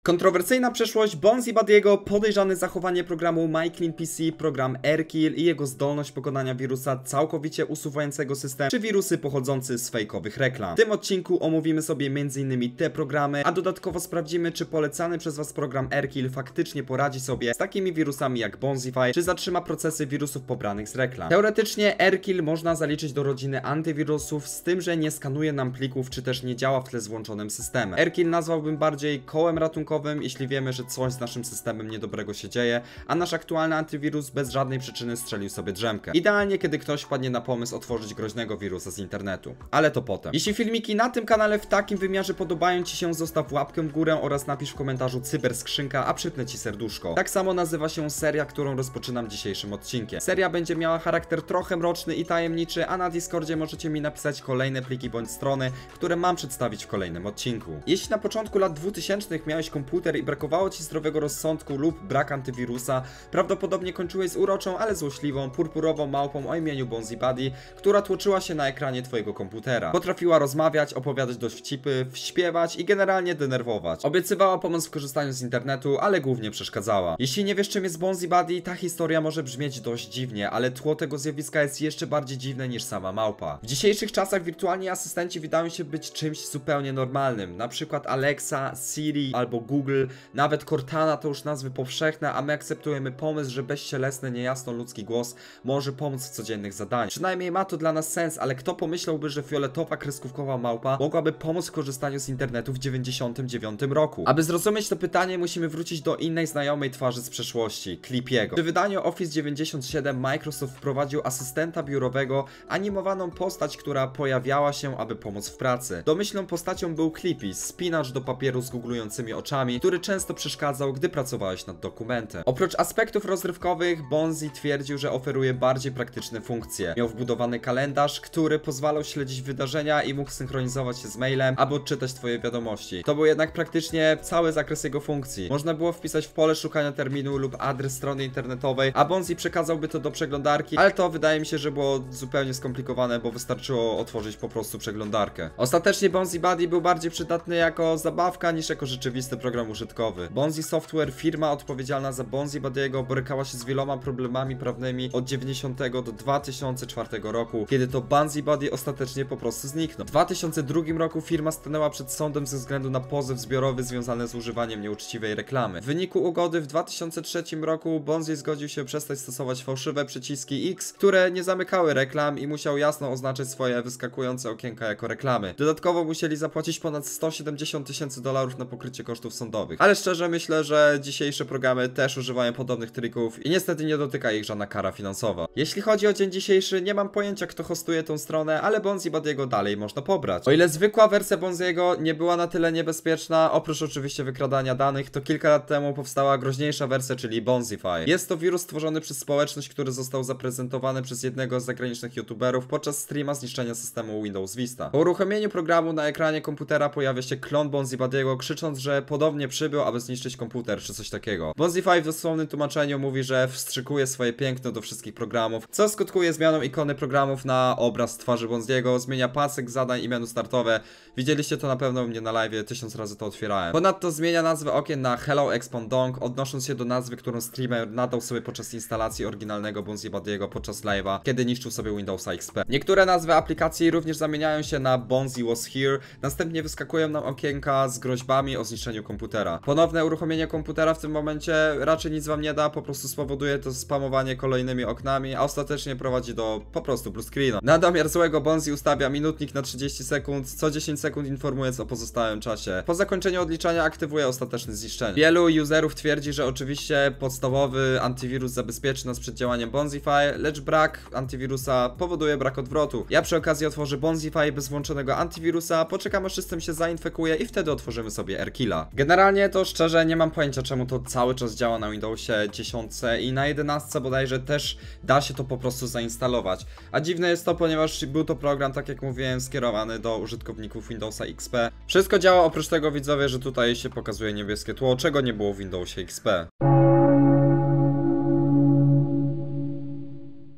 Kontrowersyjna przeszłość Bonzi Badiego, podejrzany zachowanie programu MyCleanPC, program AirKill i jego zdolność pokonania wirusa całkowicie usuwającego system, czy wirusy pochodzące z fejkowych reklam. W tym odcinku omówimy sobie m.in. te programy, a dodatkowo sprawdzimy, czy polecany przez Was program AirKill faktycznie poradzi sobie z takimi wirusami jak Bonzify, czy zatrzyma procesy wirusów pobranych z reklam. Teoretycznie AirKill można zaliczyć do rodziny antywirusów, z tym, że nie skanuje nam plików, czy też nie działa w tle z włączonym systemem. AirKill nazwałbym bardziej kołem ratunkowym, jeśli wiemy, że coś z naszym systemem niedobrego się dzieje, a nasz aktualny antywirus bez żadnej przyczyny strzelił sobie drzemkę. Idealnie, kiedy ktoś wpadnie na pomysł otworzyć groźnego wirusa z internetu. Ale to potem. Jeśli filmiki na tym kanale w takim wymiarze podobają Ci się, zostaw łapkę w górę oraz napisz w komentarzu cyberskrzynka, a przypnę Ci serduszko. Tak samo nazywa się seria, którą rozpoczynam dzisiejszym odcinkiem. Seria będzie miała charakter trochę mroczny i tajemniczy, a na Discordzie możecie mi napisać kolejne pliki bądź strony, które mam przedstawić w kolejnym odcinku. Jeśli na początku lat 2000 miałeś komputer i brakowało Ci zdrowego rozsądku lub brak antywirusa, prawdopodobnie kończyłeś z uroczą, ale złośliwą, purpurową małpą o imieniu Bonzi Buddy, która tłoczyła się na ekranie Twojego komputera. Potrafiła rozmawiać, opowiadać dowcipy, śpiewać i generalnie denerwować. Obiecywała pomoc w korzystaniu z internetu, ale głównie przeszkadzała. Jeśli nie wiesz, czym jest Bonzi Buddy, ta historia może brzmieć dość dziwnie, ale tło tego zjawiska jest jeszcze bardziej dziwne niż sama małpa. W dzisiejszych czasach wirtualni asystenci wydają się być czymś zupełnie normalnym, na przykład Alexa, Siri albo Google, nawet Cortana to już nazwy powszechne, a my akceptujemy pomysł, że bezcielesny, niejasnoludzki głos może pomóc w codziennych zadaniach. Przynajmniej ma to dla nas sens, ale kto pomyślałby, że fioletowa kreskówkowa małpa mogłaby pomóc w korzystaniu z internetu w 99 roku? Aby zrozumieć to pytanie, musimy wrócić do innej znajomej twarzy z przeszłości, Clippiego. Przy wydaniu Office 97 Microsoft wprowadził asystenta biurowego, animowaną postać, która pojawiała się, aby pomóc w pracy. Domyślną postacią był Clippy, spinacz do papieru z googlującymi oczami, który często przeszkadzał, gdy pracowałeś nad dokumentem. Oprócz aspektów rozrywkowych, Bonzi twierdził, że oferuje bardziej praktyczne funkcje. Miał wbudowany kalendarz, który pozwalał śledzić wydarzenia i mógł synchronizować się z mailem, aby odczytać Twoje wiadomości. To był jednak praktycznie cały zakres jego funkcji. Można było wpisać w pole szukania terminu lub adres strony internetowej, a Bonzi przekazałby to do przeglądarki, ale to wydaje mi się, że było zupełnie skomplikowane, bo wystarczyło otworzyć po prostu przeglądarkę. Ostatecznie Bonzi Buddy był bardziej przydatny jako zabawka niż jako rzeczywisty program użytkowy. Bonzi Software, firma odpowiedzialna za Bonzi Buddy'ego, borykała się z wieloma problemami prawnymi od 90 do 2004 roku, kiedy to Bonzi Buddy ostatecznie po prostu zniknął. W 2002 roku firma stanęła przed sądem ze względu na pozew zbiorowy związany z używaniem nieuczciwej reklamy. W wyniku ugody w 2003 roku Bonzi zgodził się przestać stosować fałszywe przyciski X, które nie zamykały reklam, i musiał jasno oznaczyć swoje wyskakujące okienka jako reklamy. Dodatkowo musieli zapłacić ponad $170 000 na pokrycie kosztów sądowych. Ale szczerze myślę, że dzisiejsze programy też używają podobnych trików i niestety nie dotyka ich żadna kara finansowa. Jeśli chodzi o dzień dzisiejszy, nie mam pojęcia, kto hostuje tą stronę, ale Bonzi Buddy'ego dalej można pobrać. O ile zwykła wersja Bonziego nie była na tyle niebezpieczna, oprócz oczywiście wykradania danych, to kilka lat temu powstała groźniejsza wersja, czyli Bonzify. Jest to wirus stworzony przez społeczność, który został zaprezentowany przez jednego z zagranicznych youtuberów podczas streama zniszczenia systemu Windows Vista. Po uruchomieniu programu na ekranie komputera pojawia się klon Bonzi Buddy'ego, krzycząc, że podobnie przybył, aby zniszczyć komputer, czy coś takiego. Bonzify w dosłownym tłumaczeniu mówi, że wstrzykuje swoje piękno do wszystkich programów, co skutkuje zmianą ikony programów na obraz twarzy Bonziego, zmienia pasek zadań i menu startowe. Widzieliście to na pewno u mnie na live, 1000 razy to otwierałem. Ponadto zmienia nazwę okien na Hello Expand Dong, odnosząc się do nazwy, którą streamer nadał sobie podczas instalacji oryginalnego Bonzi Buddy'ego podczas live'a, kiedy niszczył sobie Windowsa XP. Niektóre nazwy aplikacji również zamieniają się na Bonzi was here, następnie wyskakują nam okienka z groźbami o zniszczeniu komputera. Ponowne uruchomienie komputera w tym momencie raczej nic wam nie da, po prostu spowoduje to spamowanie kolejnymi oknami, a ostatecznie prowadzi do po prostu blue screena. Na domiar złego Bonzi ustawia minutnik na 30 sekund, co 10 sekund informując o pozostałym czasie. Po zakończeniu odliczania aktywuje ostateczne zniszczenie. Wielu userów twierdzi, że oczywiście podstawowy antywirus zabezpieczy nas przed działaniem Bonzify, lecz brak antywirusa powoduje brak odwrotu. Ja przy okazji otworzę Bonzify bez włączonego antywirusa, poczekam aż system się zainfekuje i wtedy otworzymy sobie AirKilla. Generalnie to szczerze nie mam pojęcia, czemu to cały czas działa na Windowsie 10 i na 11 bodajże też da się to po prostu zainstalować. A dziwne jest to, ponieważ był to program, tak jak mówiłem, skierowany do użytkowników Windowsa XP. Wszystko działa oprócz tego, widzowie, że tutaj się pokazuje niebieskie tło, czego nie było w Windowsie XP.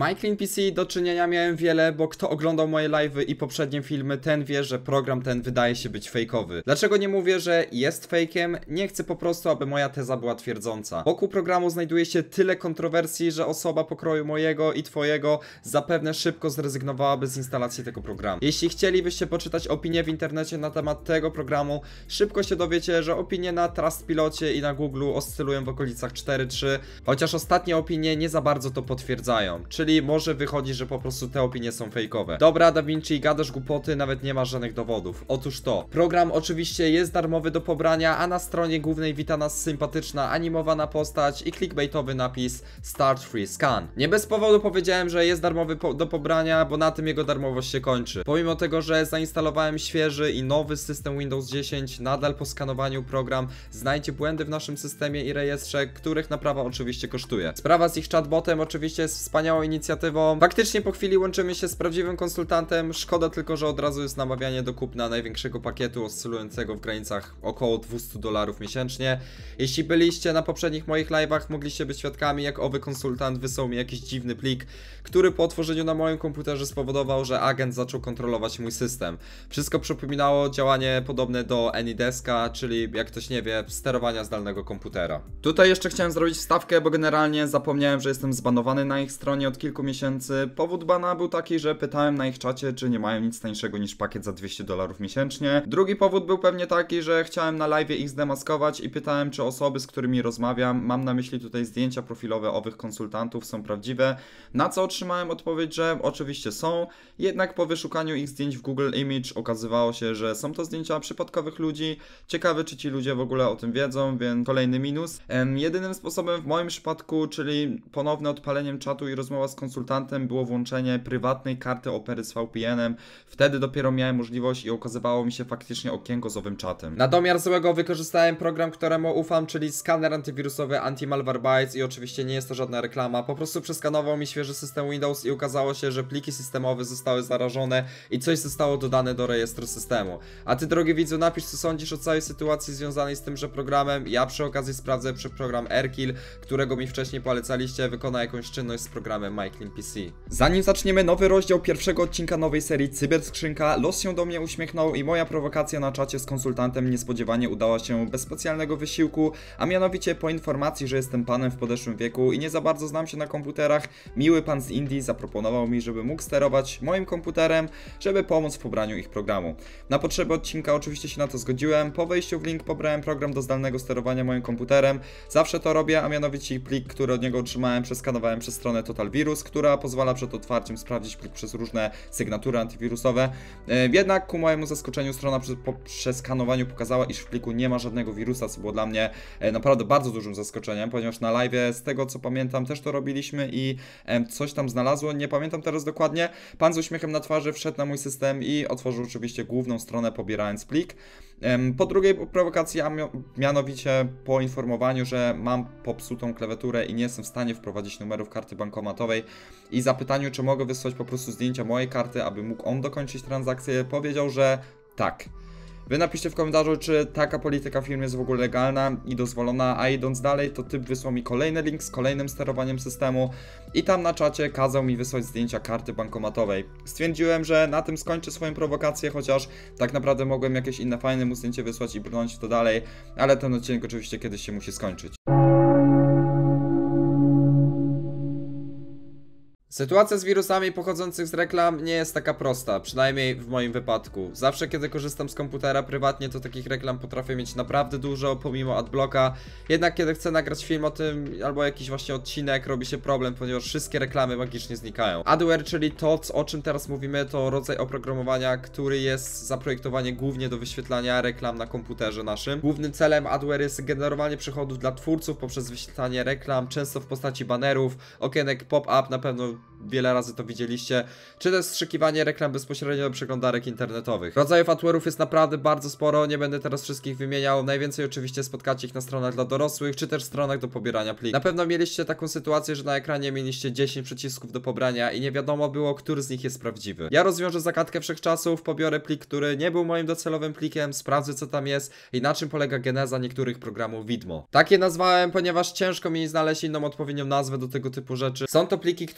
MyClean PC do czynienia miałem wiele, bo kto oglądał moje live'y i poprzednie filmy, ten wie, że program ten wydaje się być fejkowy. Dlaczego nie mówię, że jest fejkiem? Nie chcę po prostu, aby moja teza była twierdząca. Wokół programu znajduje się tyle kontrowersji, że osoba pokroju mojego i twojego zapewne szybko zrezygnowałaby z instalacji tego programu. Jeśli chcielibyście poczytać opinie w internecie na temat tego programu, szybko się dowiecie, że opinie na Trustpilocie i na Google oscylują w okolicach 4-3, chociaż ostatnie opinie nie za bardzo to potwierdzają, czyli może wychodzi, że po prostu te opinie są fejkowe. Dobra, DaVinci, gadasz głupoty, nawet nie masz żadnych dowodów. Otóż to, program oczywiście jest darmowy do pobrania, a na stronie głównej wita nas sympatyczna, animowana postać i clickbaitowy napis Start Free Scan. Nie bez powodu powiedziałem, że jest darmowy do pobrania, bo na tym jego darmowość się kończy. Pomimo tego, że zainstalowałem świeży i nowy system Windows 10, nadal po skanowaniu program znajdzie błędy w naszym systemie i rejestrze, których naprawa oczywiście kosztuje. Sprawa z ich chatbotem oczywiście jest wspaniałą inicjatywą. Faktycznie po chwili łączymy się z prawdziwym konsultantem, szkoda tylko, że od razu jest namawianie do kupna największego pakietu oscylującego w granicach około $200 miesięcznie. Jeśli byliście na poprzednich moich live'ach, mogliście być świadkami, jak owy konsultant wysłał mi jakiś dziwny plik, który po otworzeniu na moim komputerze spowodował, że agent zaczął kontrolować mój system. Wszystko przypominało działanie podobne do AnyDeska, czyli jak ktoś nie wie, sterowania zdalnego komputera. Tutaj jeszcze chciałem zrobić wstawkę, bo generalnie zapomniałem, że jestem zbanowany na ich stronie od kilku miesięcy. Powód bana był taki, że pytałem na ich czacie, czy nie mają nic tańszego niż pakiet za $200 miesięcznie. Drugi powód był pewnie taki, że chciałem na live ich zdemaskować i pytałem, czy osoby, z którymi rozmawiam, mam na myśli tutaj zdjęcia profilowe owych konsultantów, są prawdziwe, na co otrzymałem odpowiedź, że oczywiście są, jednak po wyszukaniu ich zdjęć w Google Image okazywało się, że są to zdjęcia przypadkowych ludzi. Ciekawe, czy ci ludzie w ogóle o tym wiedzą, więc kolejny minus. Jedynym sposobem w moim przypadku, czyli ponowne odpaleniem czatu i rozmowa z konsultantem, było włączenie prywatnej karty Opery z VPN-em. Wtedy dopiero miałem możliwość i okazywało mi się faktycznie okienko z owym czatem. Na domiar złego wykorzystałem program, któremu ufam, czyli skaner antywirusowy Anti-Malwarebytes i oczywiście nie jest to żadna reklama. Po prostu przeskanował mi świeży system Windows i okazało się, że pliki systemowe zostały zarażone i coś zostało dodane do rejestru systemu. A ty, drogi widzu, napisz, co sądzisz o całej sytuacji związanej z tymże programem. Ja przy okazji sprawdzę, czy program AirKill, którego mi wcześniej polecaliście, wykona jakąś czynność z programem MyClean PC. Zanim zaczniemy nowy rozdział pierwszego odcinka nowej serii Cyberskrzynka, los się do mnie uśmiechnął i moja prowokacja na czacie z konsultantem niespodziewanie udała się bez specjalnego wysiłku, a mianowicie po informacji, że jestem panem w podeszłym wieku i nie za bardzo znam się na komputerach, miły pan z Indii zaproponował mi, żeby mógł sterować moim komputerem, żeby pomóc w pobraniu ich programu. Na potrzeby odcinka oczywiście się na to zgodziłem. Po wejściu w link pobrałem program do zdalnego sterowania moim komputerem. Zawsze to robię, a mianowicie plik, który od niego otrzymałem, przeskanowałem przez stronę TotalVirus, która pozwala przed otwarciem sprawdzić plik przez różne sygnatury antywirusowe. Jednak ku mojemu zaskoczeniu strona po przeskanowaniu pokazała, iż w pliku nie ma żadnego wirusa, co było dla mnie naprawdę bardzo dużym zaskoczeniem, ponieważ na live z tego co pamiętam też to robiliśmy i coś tam znalazło, nie pamiętam teraz dokładnie. Pan z uśmiechem na twarzy wszedł na mój system i otworzył oczywiście główną stronę, pobierając plik. Po drugiej prowokacji, a mianowicie po informowaniu, że mam popsutą klawiaturę i nie jestem w stanie wprowadzić numerów karty bankomatowej i zapytaniu, czy mogę wysłać po prostu zdjęcia mojej karty, aby mógł on dokończyć transakcję, powiedział, że tak. Wy napiszcie w komentarzu, czy taka polityka firmy jest w ogóle legalna i dozwolona, a idąc dalej, to typ wysłał mi kolejny link z kolejnym sterowaniem systemu i tam na czacie kazał mi wysłać zdjęcia karty bankomatowej. Stwierdziłem, że na tym skończę swoją prowokację, chociaż tak naprawdę mogłem jakieś inne fajne mu zdjęcie wysłać i brnąć w to dalej, ale ten odcinek oczywiście kiedyś się musi skończyć. Sytuacja z wirusami pochodzących z reklam nie jest taka prosta, przynajmniej w moim wypadku. Zawsze kiedy korzystam z komputera prywatnie, to takich reklam potrafię mieć naprawdę dużo, pomimo adblocka. Jednak kiedy chcę nagrać film o tym, albo jakiś właśnie odcinek, robi się problem, ponieważ wszystkie reklamy magicznie znikają. Adware, czyli to, o czym teraz mówimy, to rodzaj oprogramowania, który jest zaprojektowany głównie do wyświetlania reklam na komputerze naszym. Głównym celem Adware jest generowanie przychodów dla twórców poprzez wyświetlanie reklam, często w postaci banerów, okienek pop-up, na pewno wiele razy to widzieliście, czy też strzykiwanie reklam bezpośrednio do przeglądarek internetowych. Rodzajów adware'ów jest naprawdę bardzo sporo, nie będę teraz wszystkich wymieniał. Najwięcej oczywiście spotkacie ich na stronach dla dorosłych, czy też stronach do pobierania plików. Na pewno mieliście taką sytuację, że na ekranie mieliście 10 przycisków do pobrania i nie wiadomo było, który z nich jest prawdziwy. Ja rozwiążę zagadkę wszechczasów, pobiorę plik, który nie był moim docelowym plikiem, sprawdzę co tam jest i na czym polega geneza niektórych programów widmo. Takie nazwałem, ponieważ ciężko mi znaleźć inną odpowiednią nazwę do tego typu rzeczy. Są to pliki, które najczęściej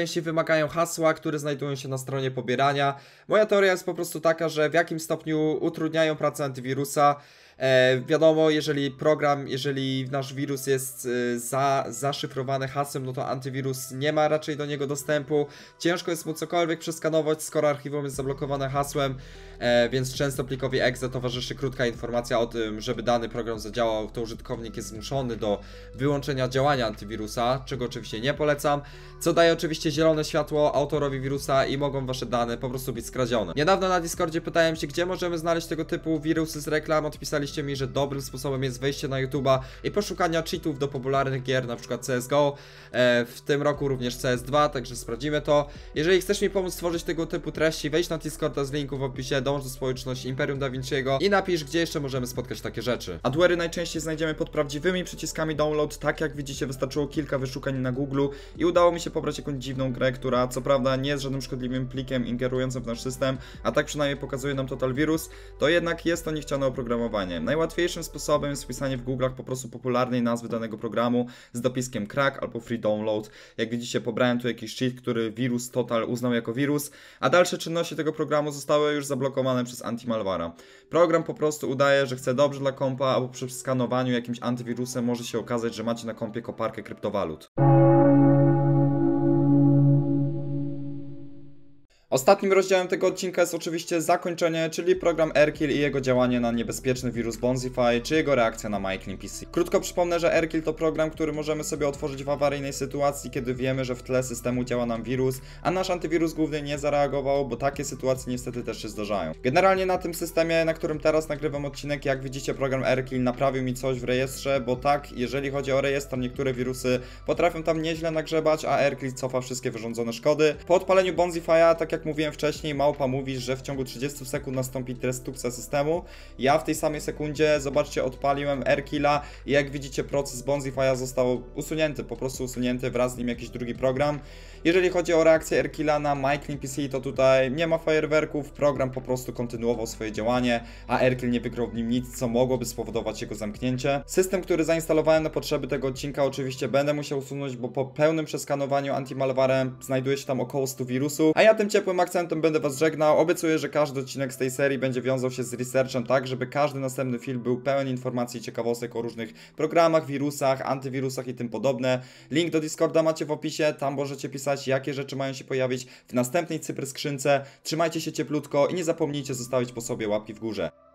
najczęściej wymagają hasła, które znajdują się na stronie pobierania. Moja teoria jest po prostu taka, że w jakim stopniu utrudniają pracę antywirusa. Wiadomo, jeżeli nasz wirus jest zaszyfrowany hasłem, no to antywirus nie ma raczej do niego dostępu. Ciężko jest mu cokolwiek przeskanować, skoro archiwum jest zablokowane hasłem, więc często plikowi exe towarzyszy krótka informacja o tym, żeby dany program zadziałał, to użytkownik jest zmuszony do wyłączenia działania antywirusa, czego oczywiście nie polecam, co daje oczywiście zielone światło autorowi wirusa i mogą wasze dane po prostu być skradzione. Niedawno na Discordzie pytałem się, gdzie możemy znaleźć tego typu wirusy z reklam. Odpisaliście mi, że dobrym sposobem jest wejście na YouTube'a i poszukania cheatów do popularnych gier, na przykład CSGO, w tym roku również CS2, także sprawdzimy to. Jeżeli chcesz mi pomóc stworzyć tego typu treści, wejdź na Discorda z linku w opisie, dołącz do społeczności Imperium Da Vinciego i napisz, gdzie jeszcze możemy spotkać takie rzeczy. Adware'y najczęściej znajdziemy pod prawdziwymi przyciskami download, tak jak widzicie wystarczyło kilka wyszukań na Google i udało mi się pobrać jakąś dziwną grę, która co prawda nie jest żadnym szkodliwym plikiem ingerującym w nasz system, a tak przynajmniej pokazuje nam Total Virus, to jednak jest to niechciane oprogramowanie. Najłatwiejszym sposobem jest wpisanie w Google'ach po prostu popularnej nazwy danego programu z dopiskiem crack albo free download. Jak widzicie, pobrałem tu jakiś cheat, który wirus Total uznał jako wirus, a dalsze czynności tego programu zostały już zablokowane przez anti-malwara. Program po prostu udaje, że chce dobrze dla kompa, albo przy skanowaniu jakimś antywirusem może się okazać, że macie na kompie koparkę kryptowalut. Ostatnim rozdziałem tego odcinka jest oczywiście zakończenie, czyli program Airkill i jego działanie na niebezpieczny wirus Bonzify, czy jego reakcja na MyClean PC. Krótko przypomnę, że Airkill to program, który możemy sobie otworzyć w awaryjnej sytuacji, kiedy wiemy, że w tle systemu działa nam wirus, a nasz antywirus główny nie zareagował, bo takie sytuacje niestety też się zdarzają. Generalnie na tym systemie, na którym teraz nagrywam odcinek, jak widzicie, program Airkill naprawił mi coś w rejestrze, bo tak, jeżeli chodzi o rejestr, niektóre wirusy potrafią tam nieźle nagrzebać, a Airkill cofa wszystkie wyrządzone szkody. Po odpaleniu Bonzify'a, tak jak mówiłem wcześniej, małpa mówi, że w ciągu 30 sekund nastąpi destrukcja systemu. Ja w tej samej sekundzie, zobaczcie, odpaliłem Airkilla i jak widzicie, proces Bonzify'a został usunięty, po prostu usunięty, wraz z nim jakiś drugi program. Jeżeli chodzi o reakcję Airkilla na MyClean PC, to tutaj nie ma fajerwerków, program po prostu kontynuował swoje działanie, a Airkill nie wygrał w nim nic, co mogłoby spowodować jego zamknięcie. System, który zainstalowałem na potrzeby tego odcinka, oczywiście będę musiał usunąć, bo po pełnym przeskanowaniu anti-malwarem znajduje się tam około 100 wirusów, a ja tym ciepłym akcentem będę was żegnał. Obiecuję, że każdy odcinek z tej serii będzie wiązał się z researchem, tak żeby każdy następny film był pełen informacji i ciekawostek o różnych programach, wirusach, antywirusach i tym podobne. Link do Discorda macie w opisie, tam możecie pisać, jakie rzeczy mają się pojawić w następnej cyberskrzynce. Trzymajcie się cieplutko i nie zapomnijcie zostawić po sobie łapki w górze.